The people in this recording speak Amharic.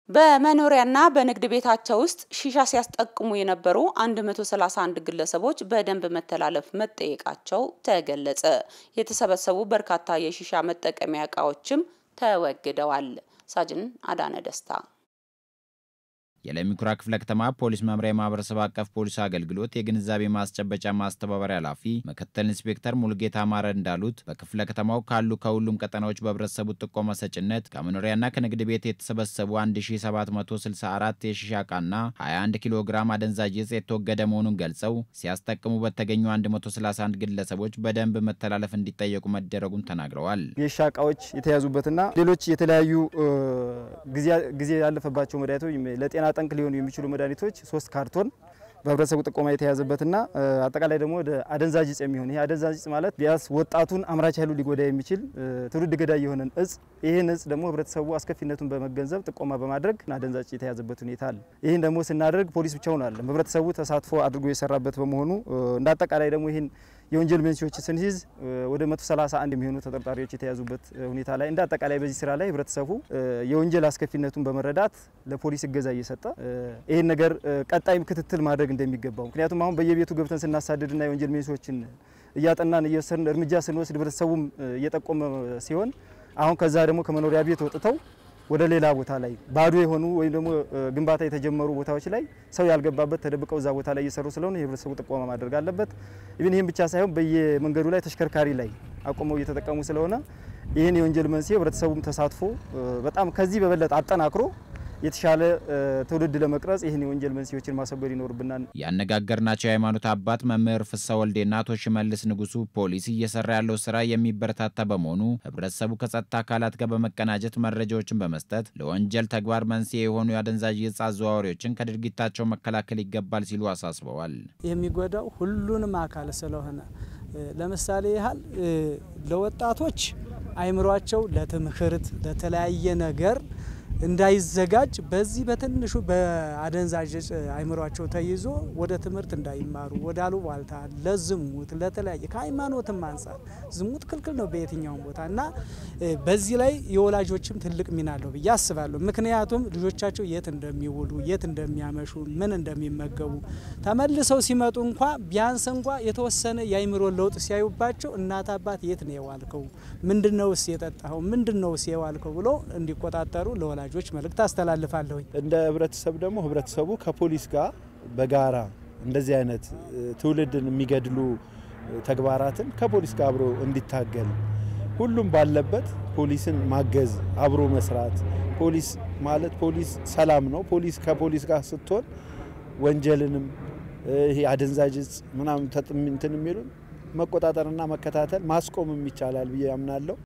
በመኖሪያና በንግድ ቤታቸው ውስጥ ሺሻ ሲያስጠቅሙ የነበሩ 131 ግለሰቦች በደንብ መተላለፍ መጠየቃቸው ተገለጸ። የተሰበሰቡ በርካታ የሺሻ መጠቀሚያ ዕቃዎችም ተወግደዋል። ሳጅን አዳነ ደስታ የለሚ ኩራ ክፍለ ከተማ ፖሊስ መምሪያ ማህበረሰብ አቀፍ ፖሊስ አገልግሎት የግንዛቤ ማስጨበጫ ማስተባበሪያ ኃላፊ ምክትል ኢንስፔክተር ሙልጌታ ማረ እንዳሉት በክፍለ ከተማው ካሉ ከሁሉም ቀጠናዎች በህብረተሰቡ ጥቆማ ሰጭነት ከመኖሪያና ከንግድ ቤት የተሰበሰቡ 1764 የሺሻ ዕቃና 21 ኪሎ ግራም አደንዛዥ ዕፅ የተወገደ መሆኑን ገልጸው ሲያስጠቅሙ በተገኙ 131 ግለሰቦች በደንብ መተላለፍ እንዲጠየቁ መደረጉን ተናግረዋል። የሺሻ ዕቃዎች የተያዙበትና ሌሎች የተለያዩ ጊዜ ያለፈባቸው መድኃኒቶች ለጤና ጠንቅ ሊሆኑ የሚችሉ መድኃኒቶች 3 ካርቶን በህብረተሰቡ ጥቆማ የተያዘበትና አጠቃላይ ደግሞ ወደ አደንዛዥ ዕፅ የሚሆን ይሄ አደንዛዥ ዕፅ ማለት ቢያስ ወጣቱን አምራች ኃይሉ ሊጎዳ የሚችል ትውልድ ገዳይ የሆነን ዕፅ ይሄን ዕፅ ደግሞ ህብረተሰቡ አስከፊነቱን በመገንዘብ ጥቆማ በማድረግ አደንዛዥ ዕፅ የተያዘበት ሁኔታ አለ። ይሄን ደግሞ ስናደርግ ፖሊስ ብቻውን አይደለም ህብረተሰቡ ተሳትፎ አድርጎ የሰራበት በመሆኑ እንደ አጠቃላይ ደግሞ ይሄን የወንጀል መንስኤዎች ስንይዝ ወደ 131 የሚሆኑ ተጠርጣሪዎች የተያዙበት ሁኔታ ላይ እንደ አጠቃላይ በዚህ ስራ ላይ ህብረተሰቡ የወንጀል አስከፊነቱን በመረዳት ለፖሊስ እገዛ እየሰጠ ይሄን ነገር ቀጣይም ክትትል ማድረግ እንደሚገባው ምክንያቱም አሁን በየቤቱ ገብተን ስናሳድድና የወንጀል መንስኤዎችን እያጠናን እየወሰድን እርምጃ ስንወስድ ህብረተሰቡም እየጠቆመ ሲሆን አሁን ከዛ ደግሞ ከመኖሪያ ቤት ወጥተው ወደ ሌላ ቦታ ላይ ባዶ የሆኑ ወይም ደግሞ ግንባታ የተጀመሩ ቦታዎች ላይ ሰው ያልገባበት ተደብቀው እዛ ቦታ ላይ እየሰሩ ስለሆነ የህብረተሰቡ ጥቆማ ማድረግ አለበት። ይሄን ብቻ ሳይሆን በየመንገዱ ላይ ተሽከርካሪ ላይ አቆመው እየተጠቀሙ ስለሆነ ይሄን የወንጀል መንስኤ ህብረተሰቡም ተሳትፎ በጣም ከዚህ በበለጠ አጠናክሮ የተሻለ ትውልድ ለመቅረጽ ይሄን የወንጀል መንስኤዎችን ማስወገድ ይኖርብናል። ያነጋገርናቸው የሃይማኖት አባት መምህር ፍስሐ ወልዴና አቶ ሽመልስ ንጉሱ ፖሊስ እየሰራ ያለው ስራ የሚበረታታ በመሆኑ ህብረተሰቡ ከጸጥታ አካላት ጋር በመቀናጀት መረጃዎችን በመስጠት ለወንጀል ተግባር መንስኤ የሆኑ የአደንዛዥ ዕፅ አዘዋዋሪዎችን ከድርጊታቸው መከላከል ይገባል ሲሉ አሳስበዋል። የሚጎዳው ሁሉንም አካል ስለሆነ ለምሳሌ ያህል ለወጣቶች አይምሯቸው ለትምህርት ለተለያየ ነገር እንዳይዘጋጅ በዚህ በትንሹ በአደንዛዥ ዕፅ አይምሯቸው ተይዞ ወደ ትምህርት እንዳይማሩ ወደ አሉባልታ ለዝሙት ለተለያየ ከሃይማኖትም አንፃር ዝሙት ክልክል ነው በየትኛውም ቦታና በዚህ ላይ የወላጆችም ትልቅ ሚና አለው ብዬ አስባለሁ። ምክንያቱም ልጆቻቸው የት እንደሚውሉ የት እንደሚያመሹ ምን እንደሚመገቡ ተመልሰው ሲመጡ እንኳን ቢያንስ እንኳን የተወሰነ የአይምሮ ለውጥ ሲያዩባቸው እናት አባት የት ነው የዋልከው ምንድነውስ የጠጣኸው ምንድነውስ የዋልከው ብሎ እንዲቆጣጠሩ ለወላጆች መልእክት አስተላልፋለሁ። እንደ ህብረተሰብ ደግሞ ህብረተሰቡ ከፖሊስ ጋር በጋራ እንደዚህ አይነት ትውልድን የሚገድሉ ተግባራትን ከፖሊስ ጋር አብሮ እንዲታገል ሁሉም ባለበት ፖሊስን ማገዝ አብሮ መስራት ፖሊስ ማለት ፖሊስ ሰላም ነው። ፖሊስ ከፖሊስ ጋር ስትሆን ወንጀልንም ይሄ አደንዛዥ ዕፅ ምናምን ተጥምንትን የሚሉን መቆጣጠርና መከታተል ማስቆም ይቻላል ብዬ አምናለሁ።